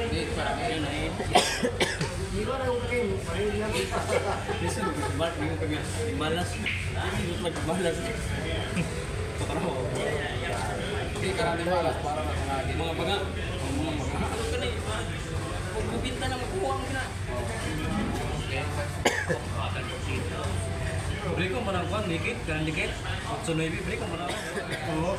Malas. Malas. Hindi ka namin malas para makanagin. Mga baga. Ano ka na kung bubinta na makuha mo na. Beli ko marang kuan dikit, kan dikit. 8.9 beli ko marang. Oo.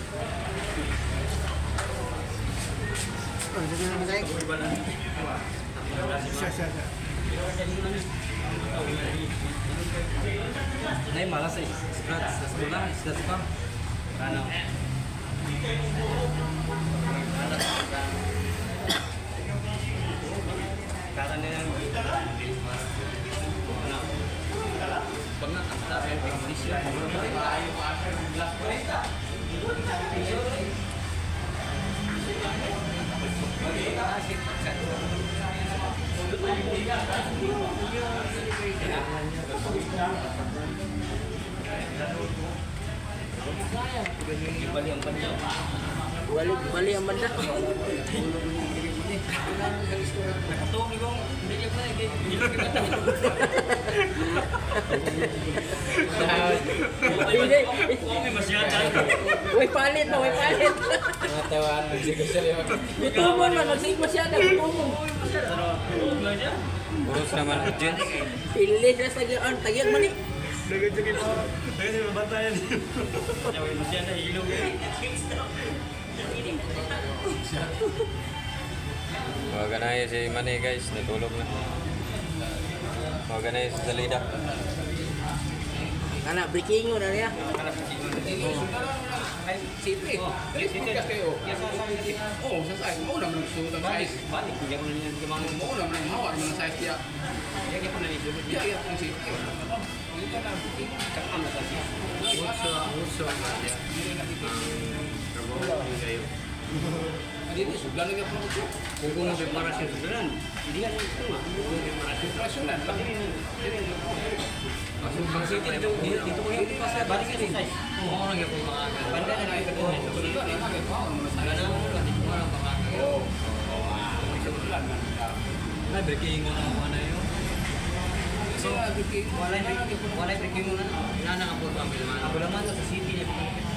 Nay malas eh. Scratch pa. Ano? Karena yang pernah ada yang Indonesia Bali ang banda. nakatuong ni kong hindi na okay masyado. Way palit na, way palit. Ngatawaan mo siya kasi yun. Tumon man, magsig masyado. Tumon. Urus naman ko dyan. Pili siya sa giyan. Tagyag man eh. Dagan bantayan. Jangan masyado ilog. Huwag na yun si Manny guys, natulog na. Huwag na yun si Salida. Anak, breaking mo na niya. Siyempre, podcast kayo. Oo, sa size. Mo naman nagsuot ang size. Balik, hindi ko na niyan kumangin. Mo naman ang hawa ng size niya. Hindi ko na niyan. Iya, iya, kung siyempre. Kakam na kasi. Uso nga niya. Trabaho kayo. Hindi, sublan lang yung produto. Kung kung preparasyon sudaran, hindi yan ito nga. Kung preparasyon Rasyonal lang. dito ko yung pas balik ka din. Oo, nang yung mga banda na lang ito. Sublan, yung mga kawan mo na size. Gana mo lang dito mga pamangkin. Oo. Sublan lang. Ay, breaking mo na ano yun. So, wala breaking mo na. Nana nga po ang bilman. Ako naman sa city niya.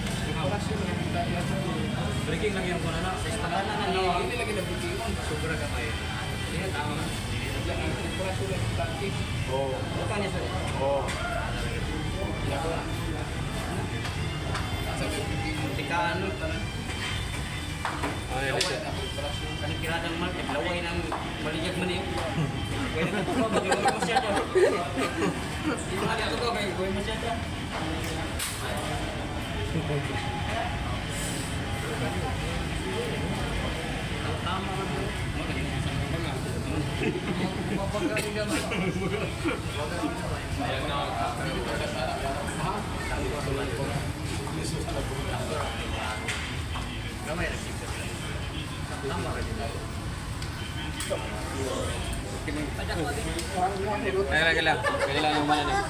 Breaking lang yung kuna na. Sa istagana na niya. Hindi lagi na bikingon. Sobra ka pa yun. Hindi na tama. Oo. Bukan niya sa Oo. tikaan. Ano yun? Kanikiradang market. Laway ng maligag man yun. Pwede ka ito ba? Bagay mo siya dyan. Hindi mo ito ko. Gawin mo siya dyan. Tama na po. Mapagaling ka naman. Gamay na siya. Tama ka din. Ay, lagi lang. Pwede lang yung mana na.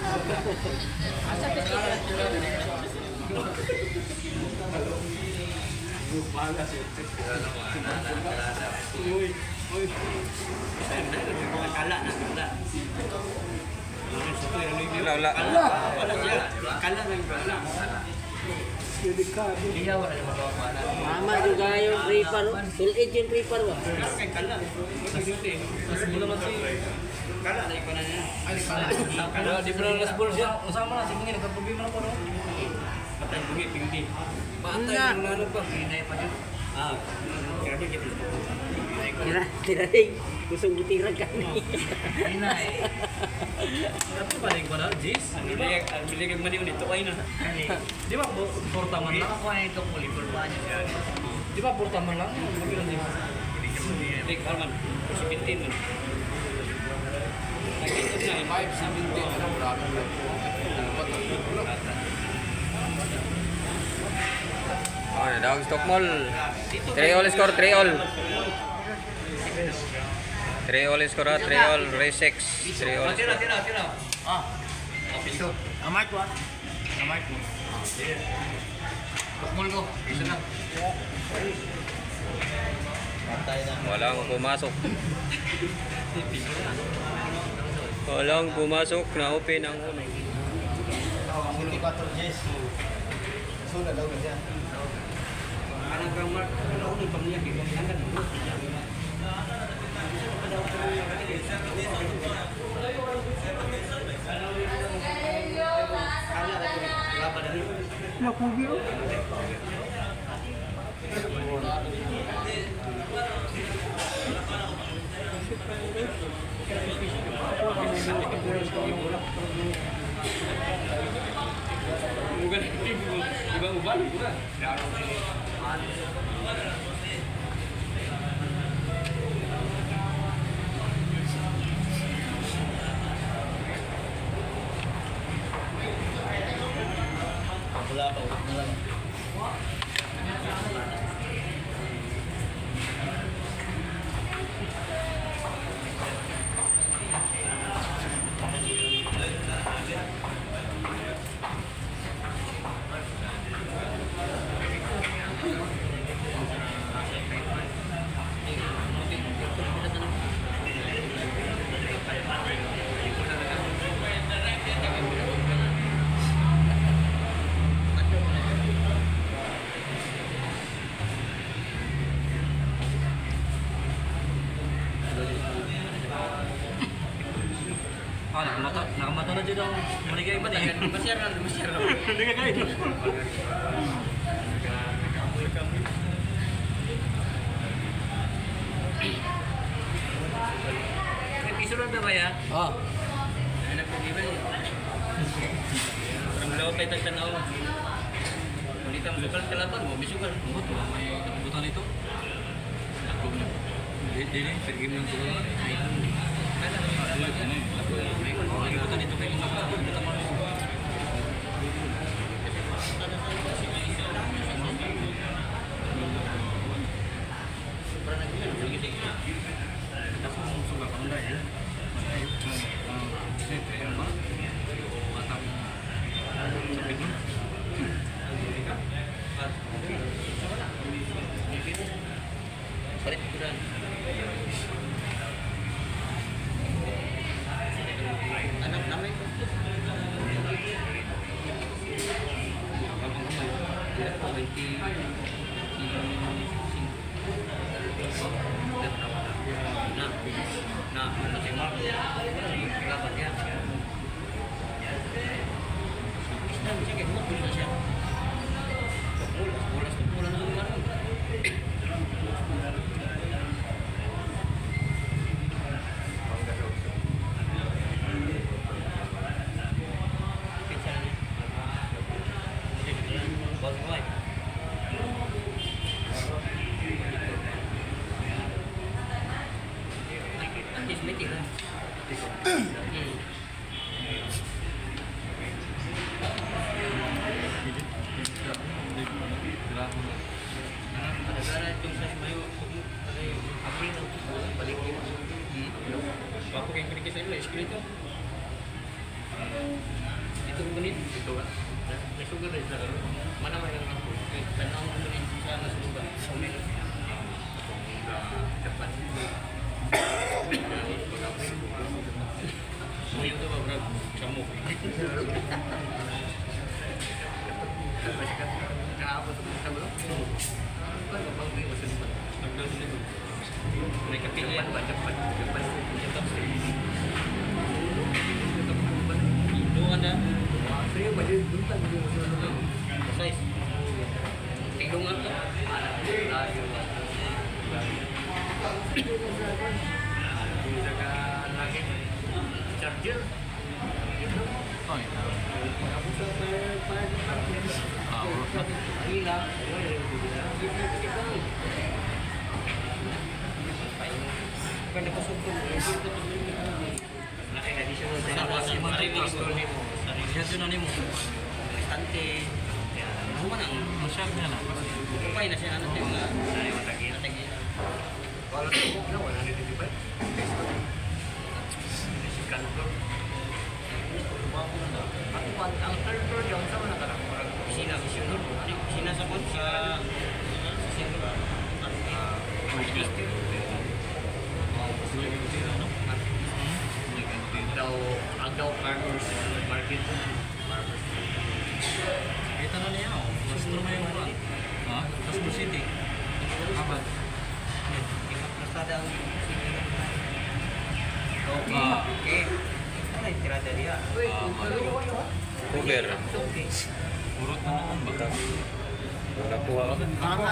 Wala. Kala lang iya wala na magawa na. Mama juga yung creeper. Full age yung creeper ba? Kay kala. Mas mula man si kala na ikaw na niya. Kala di pernah las bol siya. Usama na si mungkin nagproblema na po no. Patay bungi tinggi. Patay yung ano pa hinay pa yun. Ah, kaya gitu. Tira rin. Kusong butiran ka ni. Hinay. Apa paling ko na Jis? Bili kag mani unito ay na. Di ba porta man lang ako ay ito puli porta niya. Di ba porta man lang? Magkano di ba? Di kalman. 17 man. Nakita niya 517 ano grabe. Oh, Dawag Stock Mall. 3 all score, 3 all. 3 all score, 3 all, race 6. 3 all. Tira. Ah. Piso. Amay ko ah. Amay ko. Tukmol ko. Piso na. Patay Walang pumasok. Walang pumasok na open ang uno. Sudah daw siya. Anong grammar? Ano yung pamilya kay Pangyangan? Bukan ubah bukan. Nakamata na dyan ang maligay ba niya? Masyar na. Hindi ka kain. Isulod na ba ya? Oo. Ay, nagpag-iba niya. Ang lawa tayo tagtanaw. Ulit ang sukal kalaban mo, may sukal. May katubutan ito. Hindi, pergi mo yung sukal. Ikutan itu kayak kita mau. Apa yang pergi saya escrito? Itu menit itu kan. Nah, sugar dari sana. Mana yang aku? Tenang menit sana sudah. Sulit. Cepat. Semua itu beberapa kamu. Kenapa tuh kita belum? Kan bang di mesin tanggal itu. Mereka pilih cepat. Itu ada. Saya baju bentang di mesin. Size. Tinggung apa? Misalkan lagi charger. Oh iya. Kamu sampai gila. Bukan dapat suku. Nah, additional saya menteri additional mo. Tante. Ano man ang masyag na lang. Kupay na siya natin na natagi. Wala na wala na dito ba? Si kantor. Ang third floor yung sa mga karang kusina sa kon sa Kita na niya ako. Gusto mo yung ano? Ha? Tasbo City. Kapan? Masada ang Okay. Ano yung tirada niya? Cooler. Urot na naman ba? Nakuha ko.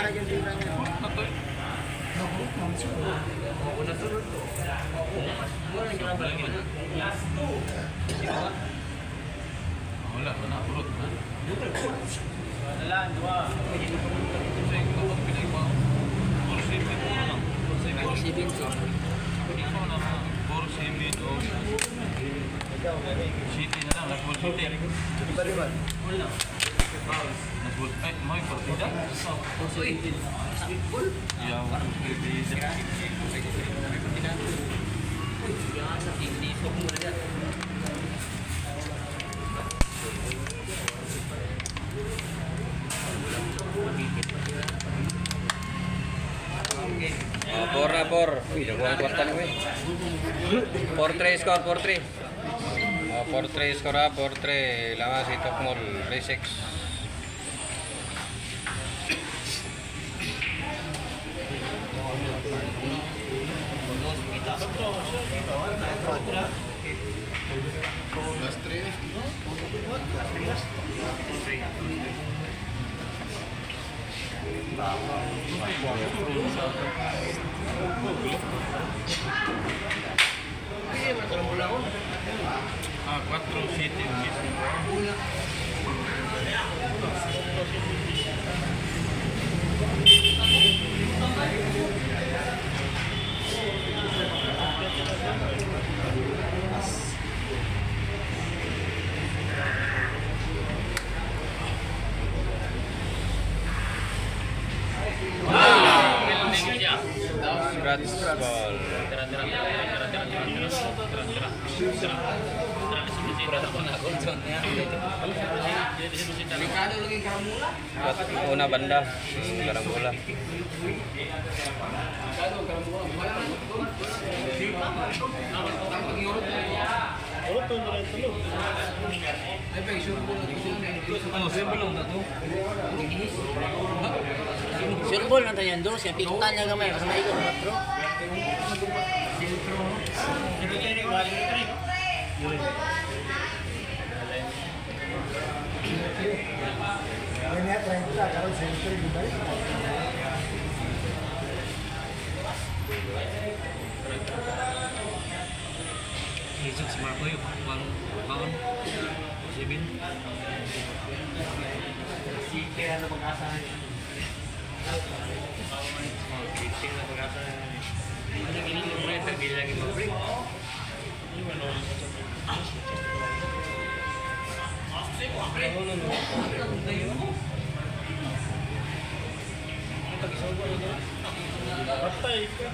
Wala na, urot na. City na lang, Nagpul City. Nagpul, ay, may partida? Yaw, partida. Por na por. Uy, nakuha ang kwarta ko eh. 4-3 score, 4-3. 4-3 score ha, 4-3. Laman si Tokmol, 3-6. Ah, 4 City. Scratch ball. Una banda, Garambula. Surbol na tayo dos, yung pikungan niya gamay, mas maikot na bro. Isok si Marco yung bangon. Sibin. Kaya na mag-asahan. Kaya na mag-asahan. Ano gini yung break? Tagili lagi mag-break. Patay ka.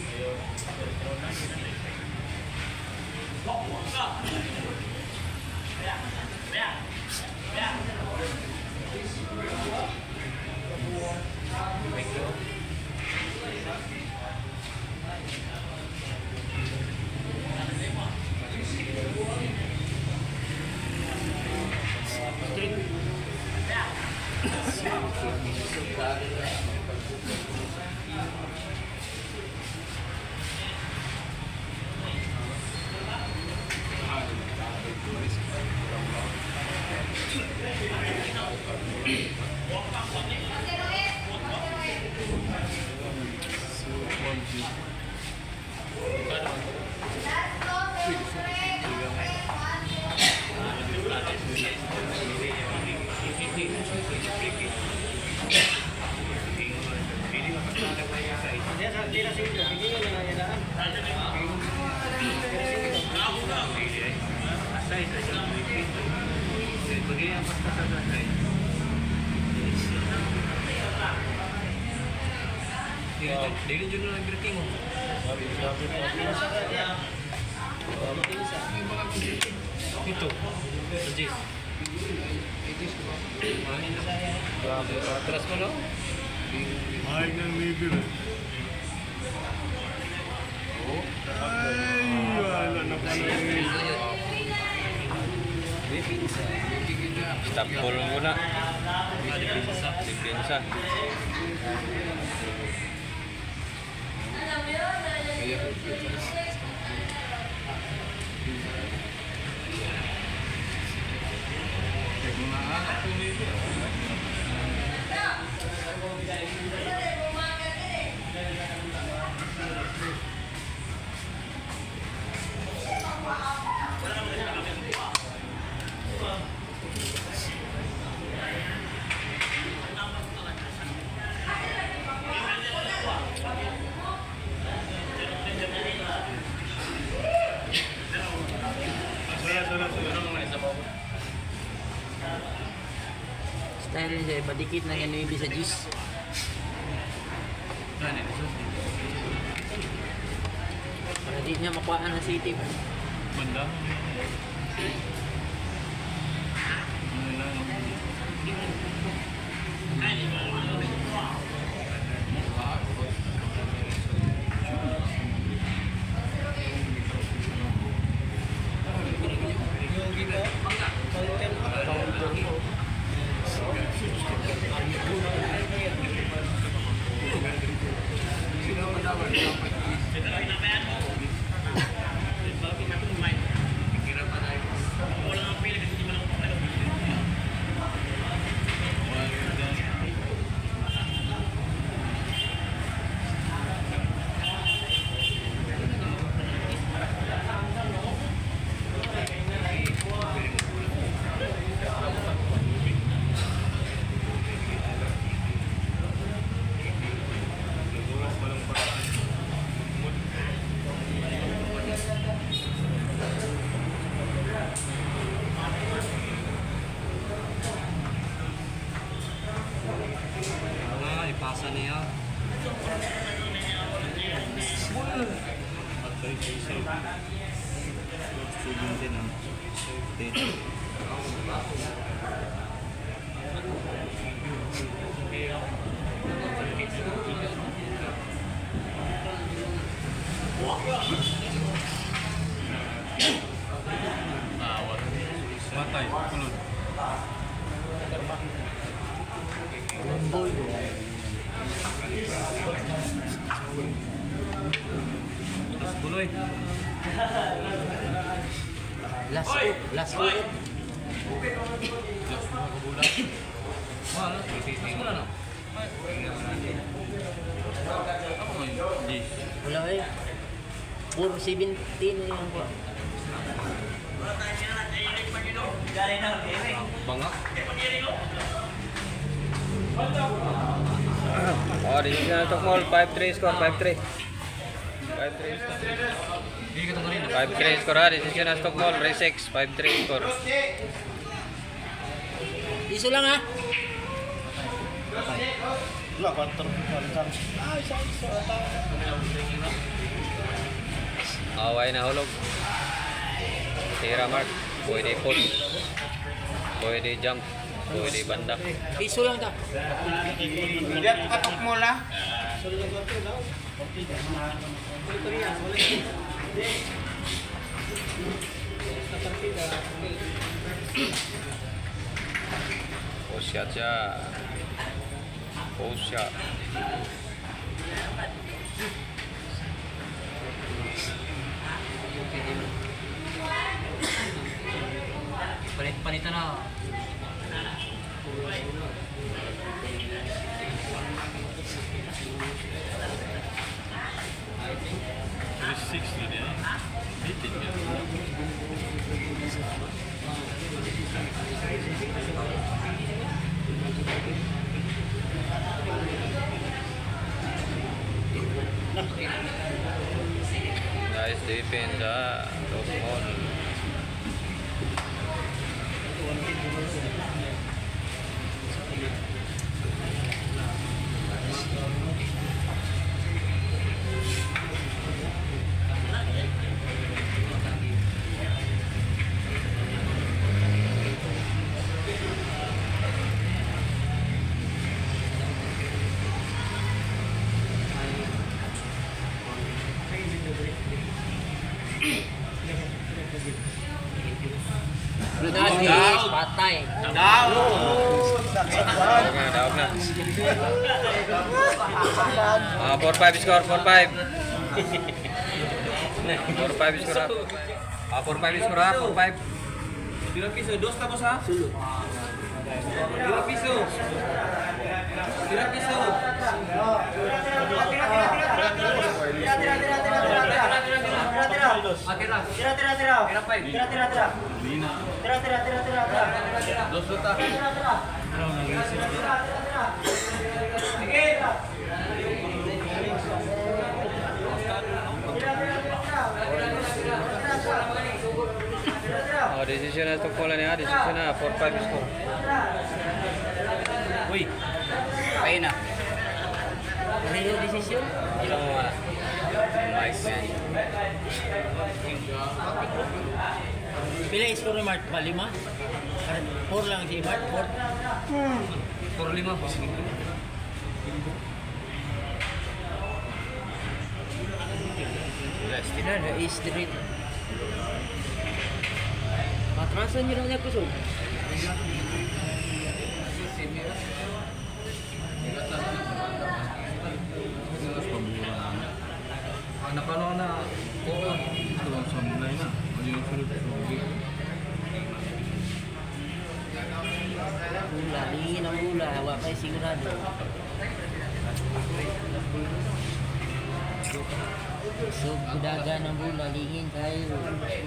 Dili jud na breaking. Ito. Jis. Grabe, atras ko no? Ay, nang bibir. Ay, wala na pala yun. Stop ball muna. Depensa. Style niya, padikit na yan yung sa juice. Para di niya makuhaan ng city. Banda. Ipasa niya. Matay, kulod. Buloy. Last hook, last hook. Wala, wala na. Ako ngayon, Jis. Wala eh. 417 na yung kuha. Bangak. Oh, decision na Tokmol. 5-3 score. 5-3. 5-3 score ha. Decision na Tokmol. Race 6. 5-3 score. Iso lang ha. Wala, 4. Away na hulog. Tira mark. Pwede pull. Pwede jump. Pwede banda. Iso lang ta. Lihat katok mo lah. Post shot siya. Post shot. Palitan na. Nice defense ha. Tokmol. Nice. patay. Daog na. 4-5 score, 4-5. 4-5 score. 4-5 score, 4-5. Pira piso, dos tapos ha? Pira piso. Pira piso. Dos juta. Decision na Stockmall na, decision na 4-5 score. Uy. Ayun na. Ano yung decision? Ilang mo wala. Nice yan. Pila yung score ni Mart? 5? 4 lang si Mart? 4? 4-5 po. Ano, is the rate. Matrasan nyo lang niya kusog. Napano na. Oo. Ito lang sa mulay na. Ano yung sunod sa tubig? Bula, lingin ang bula. Hawa kayo sigurado. So, budaga ng bula, lingin kayo.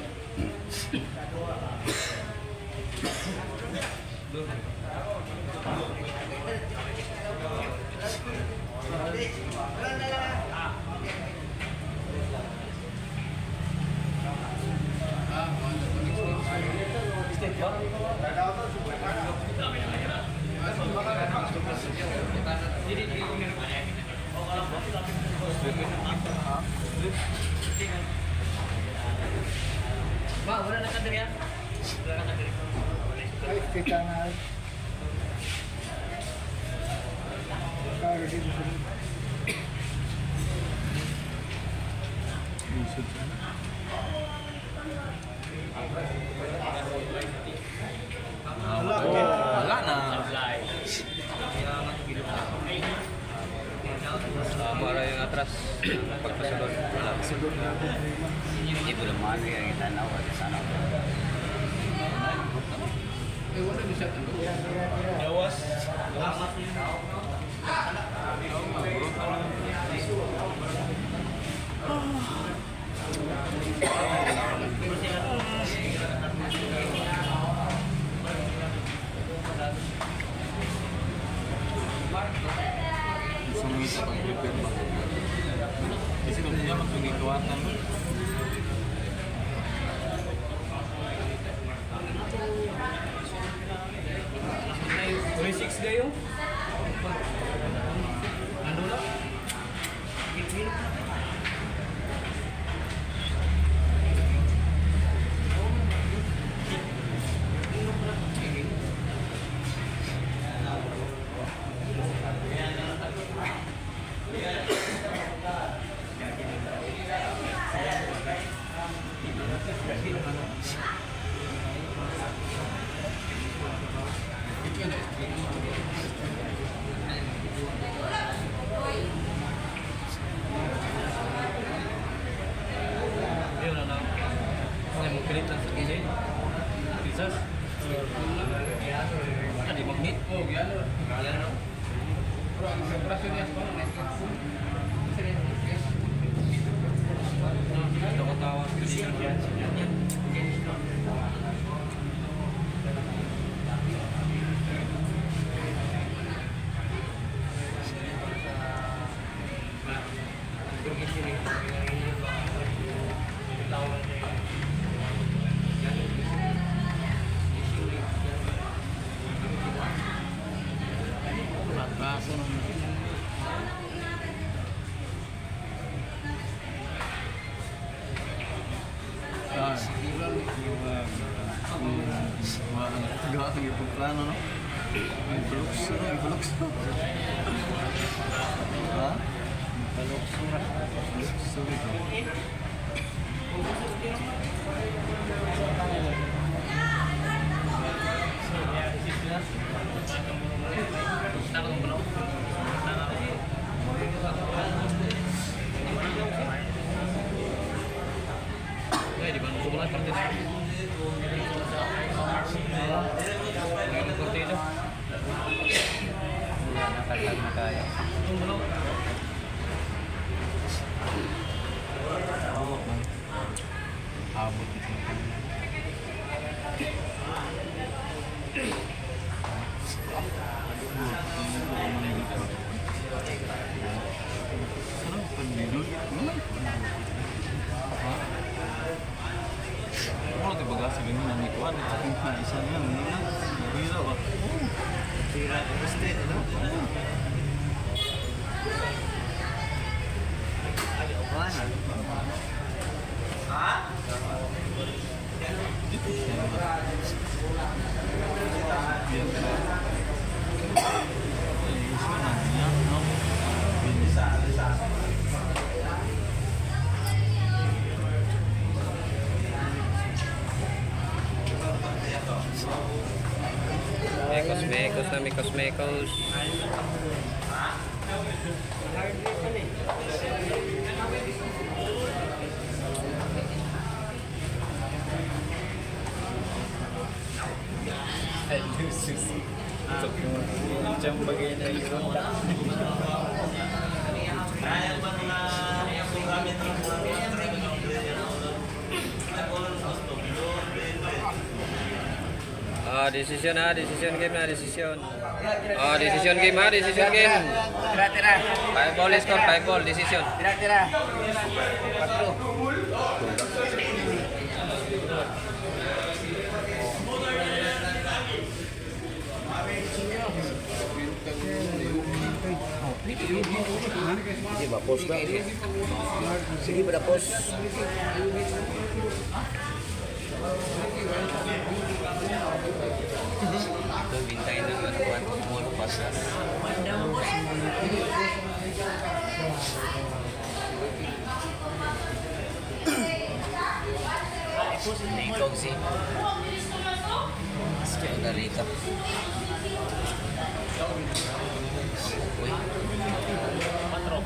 Ba, wala na kadiri ya? Wala na kadiri. Ay, kita nga. Kaya dito sa Busod siya. Wala na. Para yung atras. Pagpasunod. Wala. Hindi po naman yung itanaw at sana. Gusto mo ito pag-prepare ba? Kasi kung niya magpagigawatan mo. May 6 kayo? Ano na? Ayun na lang. Kasi magpilit lang sa kilay. Pisas. Di magnet. Oh, gano'n. Gano'n. Tawa-tawa. Matbaso naman. Gawa sa gipong plano, no? Ibulok sa, ibulok sa. Ha? Ibulok sa. Ibulok sa ito. Mga kortina. Mga kortina. Nakatag na tayo. Yung bulok. Abot ito. Sarap pag-minul. Ano ito baga sa ganyan ang ikuan? Isa niya, muna. Bira ba? Tira, gusto, ano? Mana? Mekos. Macam bagaimana itu? Decision game. Decision game. Tira. 5 ball score, 5 ball decision. Tira. 4. Sige ba, post ba? Sige ba na post? Ito, bintayin na matuan. Mulu pasas. Ikaw si. Udah rito. Uy. Patro.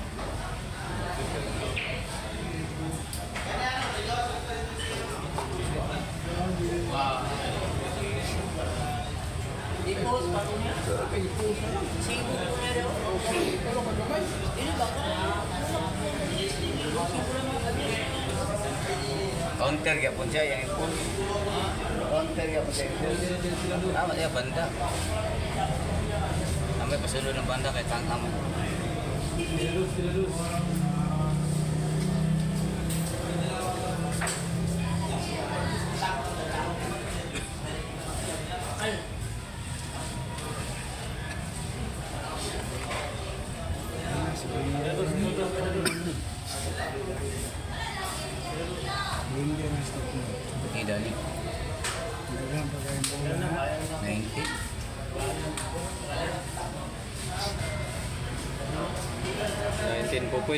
Counter ya pun siya yang pun. Counter ya pun siya. Tama dia banda. Sampai pasulod ng banda kay tangkam. Tidak nih. 90. 19 Pupuy.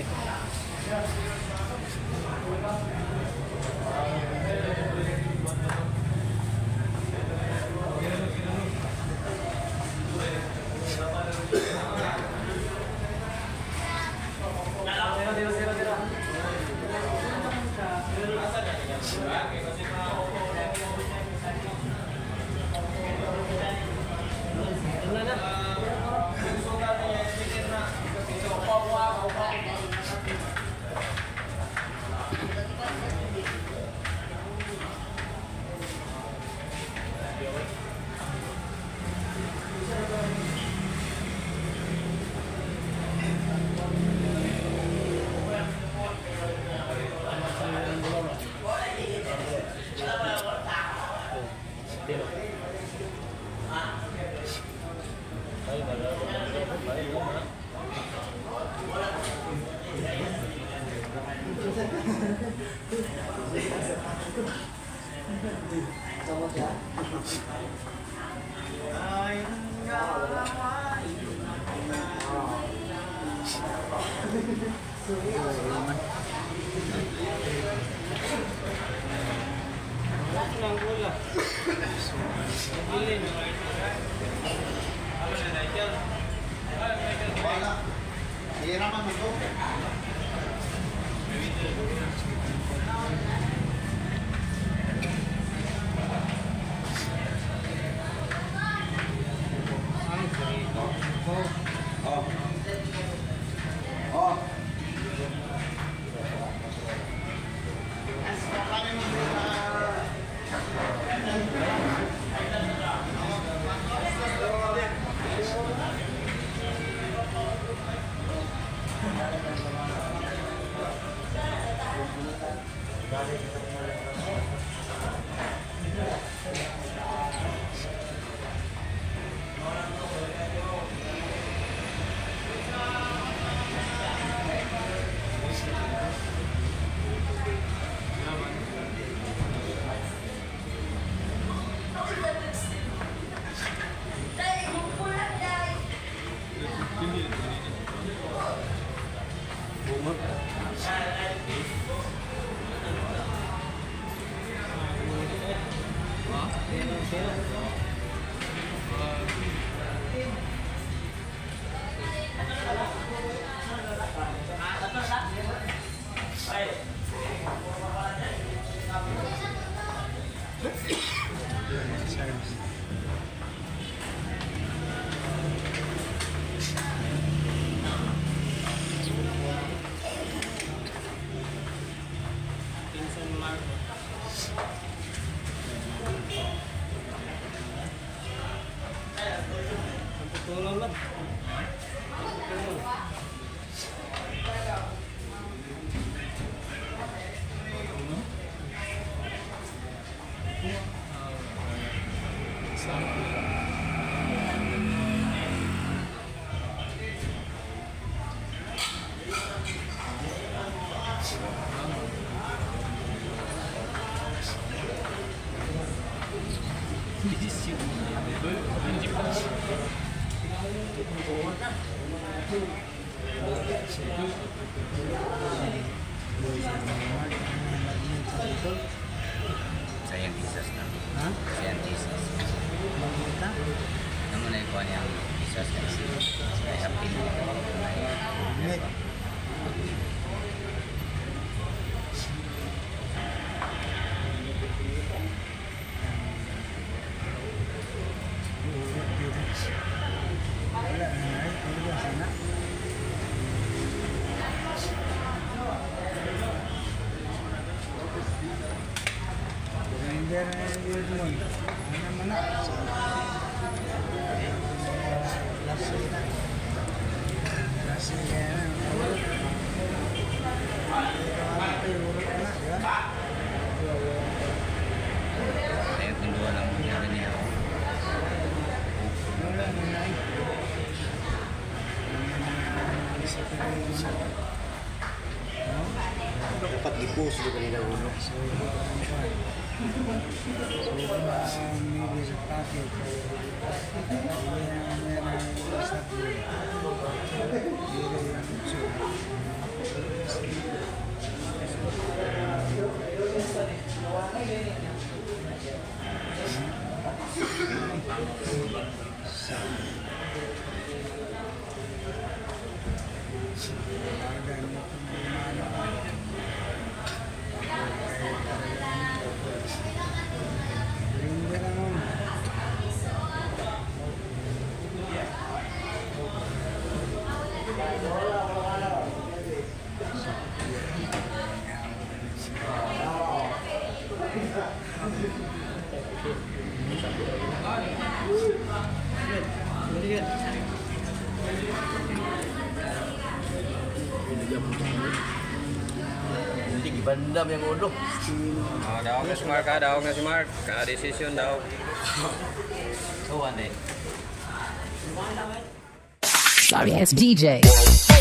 Scientist na. Scientist. Namun na ikuan yang bisa saya happy. Ayun, tunduan lang mo niya ganyan. Dapat di-post di kanila ulo. Hindi gibandam yang ulo. Daog na si Mark ha, daog na si Mark. Ka-decision daog. So, one day. Sorry ass DJ.